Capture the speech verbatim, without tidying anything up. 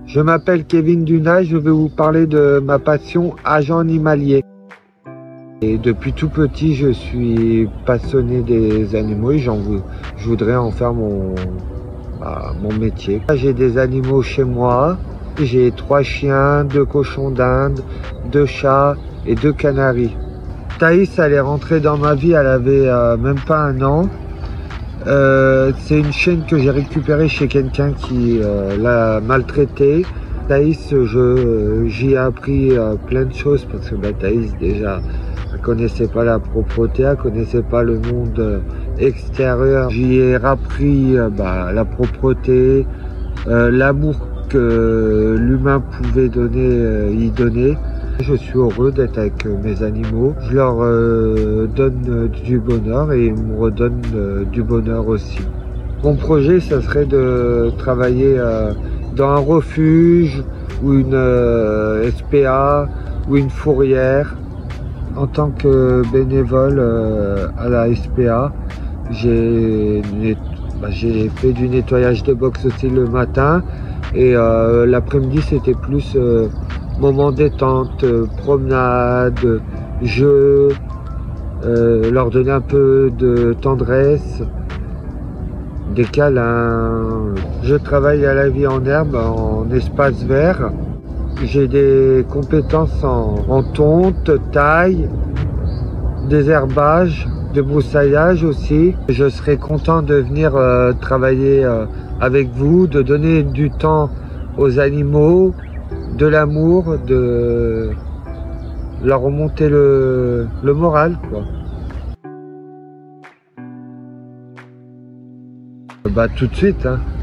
Je m'appelle Kevin Dunay, je vais vous parler de ma passion agent animalier. Et depuis tout petit, je suis passionné des animaux et j'en veux, je voudrais en faire mon, bah, mon métier. J'ai des animaux chez moi, j'ai trois chiens, deux cochons d'Inde, deux chats et deux canaris. Thaïs, elle est rentrée dans ma vie, elle avait euh, même pas un an. Euh, c'est une chienne que j'ai récupérée chez quelqu'un qui euh, l'a maltraitée. Thaïs, je, j'y ai appris euh, plein de choses parce que bah, Thaïs déjà, elle connaissait pas la propreté, elle connaissait pas le monde euh, extérieur. J'y ai appris euh, bah, la propreté, euh, l'amour que l'humain pouvait donner, euh, y donner. Je suis heureux d'être avec mes animaux. Je leur euh, donne euh, du bonheur et ils me redonnent euh, du bonheur aussi. Mon projet, ça serait de travailler euh, dans un refuge ou une euh, S P A ou une fourrière. En tant que bénévole euh, à la S P A, j'ai bah, j'ai fait du nettoyage de box aussi le matin et euh, l'après-midi c'était plus euh, moment détente, euh, promenade, jeu, euh, leur donner un peu de tendresse, des câlins. Je travaille à la vie en herbe, en espace vert. J'ai des compétences en, en tonte, taille, désherbage, de broussaillage aussi. Je serais content de venir euh, travailler euh, avec vous, de donner du temps aux animaux, de l'amour, de leur remonter le, le moral, quoi. Bah tout de suite, hein.